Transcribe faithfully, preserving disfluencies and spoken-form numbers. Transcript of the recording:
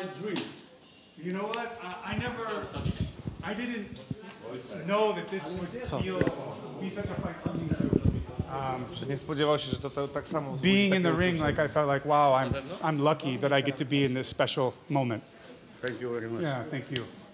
dreams. You know what? I, I never, I didn't know that this would feel, be such a fight for me too. Że nie spodziewał się, że to, to tak samo Being in the ring, uczucie. like I felt like, wow, I'm, I'm lucky that I get to be in this special moment. Thank you very much. Yeah, thank you.